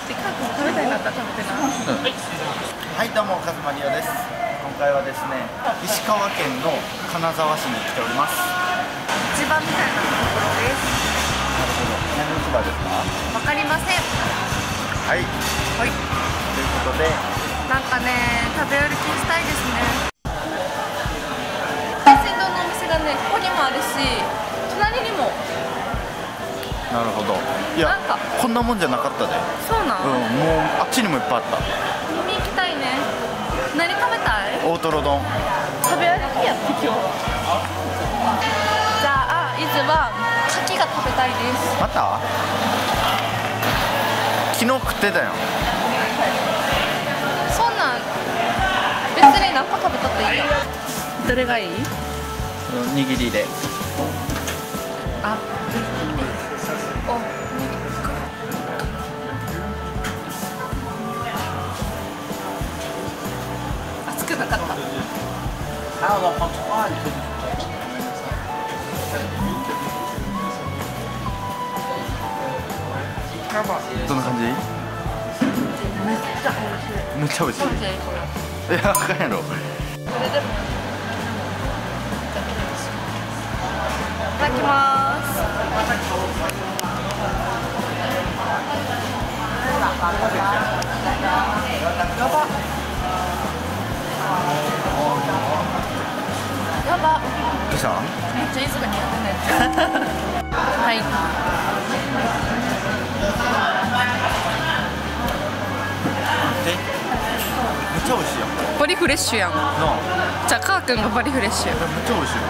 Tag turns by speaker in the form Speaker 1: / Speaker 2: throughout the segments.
Speaker 1: で、カー君食べたいなったら食べてな。
Speaker 2: はい、どうもカズマリオです。今回はですね、石川県の金沢市に来ております。
Speaker 1: 市場みたいなところです。
Speaker 2: なるほど。何市場ですか？
Speaker 1: わかりません。
Speaker 2: はい。はい。ということで、
Speaker 1: なんかね、食べ歩きしたいですね。海鮮丼のお店がね、ここにもあるし、隣にも。
Speaker 2: なるほど。いや、
Speaker 1: なんか
Speaker 2: こんなもんじゃなかったで。
Speaker 1: そうなん？
Speaker 2: もうあっちにもいっぱいあった。
Speaker 1: 見に行きたいね。何食べたい？
Speaker 2: 大トロ丼。
Speaker 1: 食べ歩きやって今日。じゃあ、伊豆は牡蠣が食べたいです。
Speaker 2: また？昨日食ってたよ。
Speaker 1: そんなん別に何個食べたっていいよ。どれがいい？
Speaker 2: 握りで。
Speaker 1: あ、お、熱くなかった。
Speaker 2: どんな感じ？
Speaker 1: めっちゃ美味しい。
Speaker 2: めっちゃ美味しい。
Speaker 1: これ。
Speaker 2: あかんやろ。
Speaker 1: これでも。いただきます。やば。やば。
Speaker 2: どうしたん？
Speaker 1: めっちゃいつが似合ってない。はい。
Speaker 2: めっちゃ美味しいやん。
Speaker 1: バリフレッシュやん。
Speaker 2: なあ。
Speaker 1: じゃあカー君がバリフレッシュ。
Speaker 2: めっちゃ美味しい。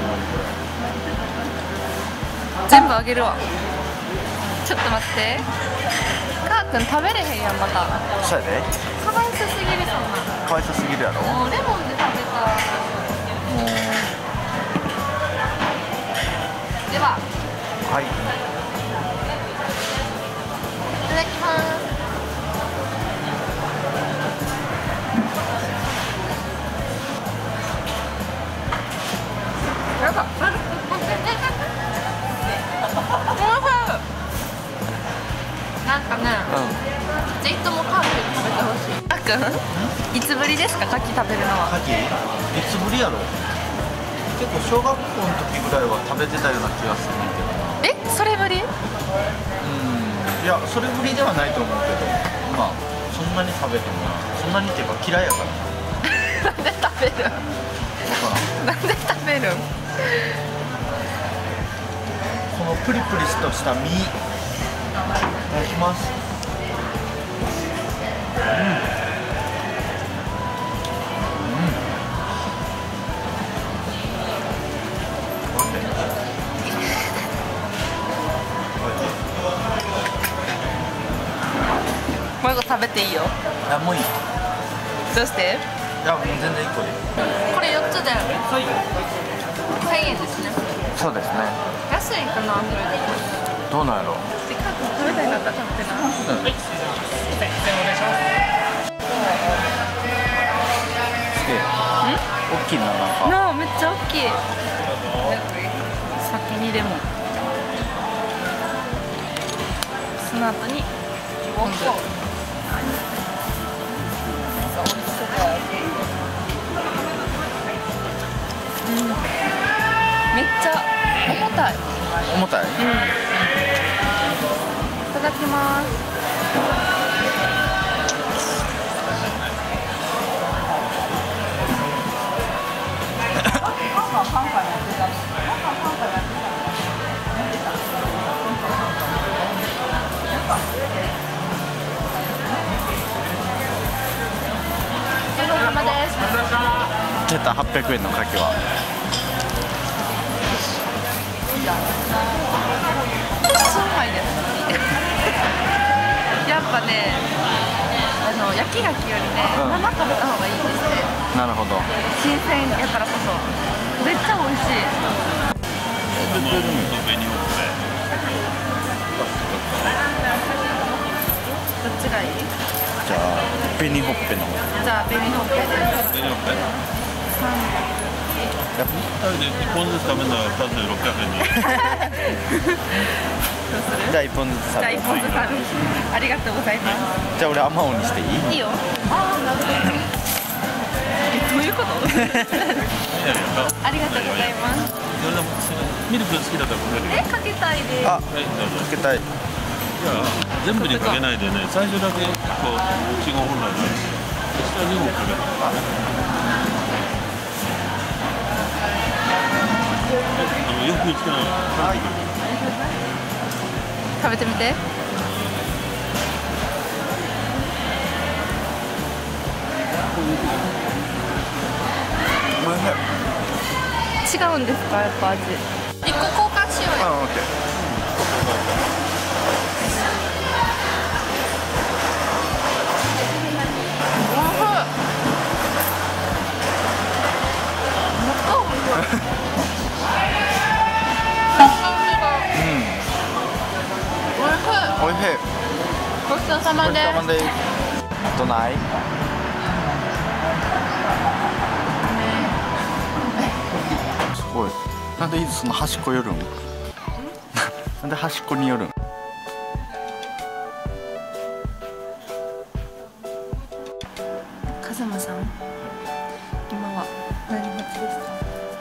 Speaker 1: 全部あげるわ。ちょっと待って。カー君食べれへんやんまた。
Speaker 2: そうやで。
Speaker 1: かわいそすぎるそんな。
Speaker 2: かわいそすぎるやろ。
Speaker 1: もうレモンで食べたい。
Speaker 2: もう。
Speaker 1: では。
Speaker 2: はい。
Speaker 1: いただきます。やば。なんかね、ぜひともカーキ食べてほしい。あっくん、いつぶりですか、カキ食べるのは。
Speaker 2: カキ？いつぶりやろ。結構小学校の時ぐらいは食べてたような気がするんだけど。
Speaker 1: え、それぶり？
Speaker 2: いや、それぶりではないと思うけど、まあそんなに食べてもな、そんなにっていうか嫌いやからな。
Speaker 1: なんで食べる？なんで食べる？
Speaker 2: このプリプリとした身、いただきます。
Speaker 1: もう一個食べていいよ。
Speaker 2: あ、もういい。
Speaker 1: どうして？
Speaker 2: いや、もう全然1個で。
Speaker 1: これ4つで1000円ですね。
Speaker 2: そうですね。
Speaker 1: 安いかな、それで。
Speaker 2: どうなんやろ。
Speaker 1: せっかく食べたいんだったら食べてな。
Speaker 2: すげえ大きいな、なんか。
Speaker 1: なあ、めっちゃ大きい。先にレモン。その後に昆布。めっちゃ重たい。
Speaker 2: 重たい？
Speaker 1: いただきます。お疲れ様です。
Speaker 2: 出た800円の牡蠣は。
Speaker 1: そうまいです。やっぱね、焼き牡蠣よりね、生食べた方がいいんですね。
Speaker 2: なるほど。
Speaker 1: 新鮮やからこそめっちゃ美味しい。どっちがいい？
Speaker 2: じゃあ紅ほっぺの方。
Speaker 1: じゃあ紅ほっぺです。
Speaker 3: 紅ほっぺ。2人で1本ずつ食べるのは2つで600円に。
Speaker 1: そうする。
Speaker 2: じゃあ1本ずつ
Speaker 1: じゃあ1本ずつある。ありがとうございます。
Speaker 2: じゃあ俺あまおうにしていい？
Speaker 1: いいよ。ああ、なるほど。どういうこと？ありがとうございます。
Speaker 3: ミルク好きだったらこれ
Speaker 1: かけたいです。
Speaker 2: あ、かけたい。
Speaker 3: じゃあ全部にかけないでね、最初だけこう1、5本なんで下2本かけた。よくつけない。
Speaker 1: 食べてみて。違うんですか、やっぱ味。1個交換しようよ。
Speaker 2: オッケー。おいしい。
Speaker 1: ごちそうさまです。
Speaker 2: どない？すごい。なんでその端っこ寄るん？なんで端っこに寄るん？
Speaker 1: 風間さん、今は何待ちですか？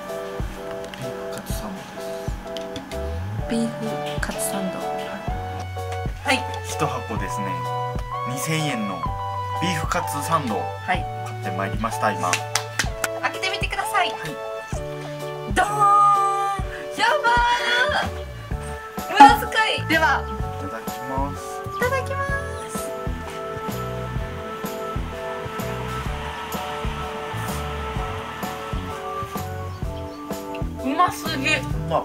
Speaker 1: ビーフカツサンド。はい。
Speaker 2: 一箱ですね。2000円のビーフカツサンドを
Speaker 1: はい。
Speaker 2: 買ってまいりました今。
Speaker 1: 開けてみてください。
Speaker 2: はい。
Speaker 1: ドーン。やばー。無駄遣い。では。
Speaker 2: いただきます。
Speaker 1: いただきます。うますぎ。う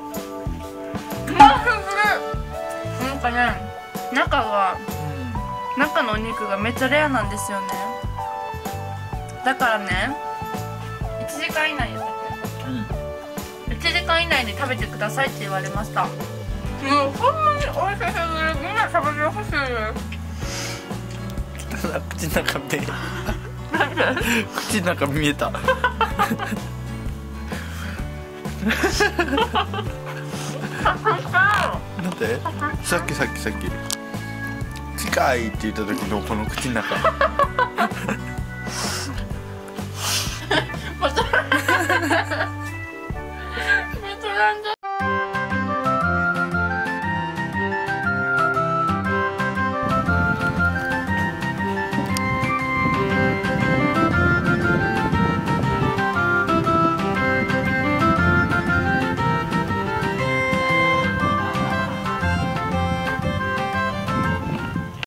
Speaker 1: ますぎ。なんかね、中のお肉がめっちゃレアなんですよね。だからね、1時間以内やったっけ？1時間以内に食べてくださいって言われました。もうこんなに美味しすぎる。みんな食べてほしいです。
Speaker 2: 口の中で口の中見えた。なんで？さっき近いって言った時のこの口の中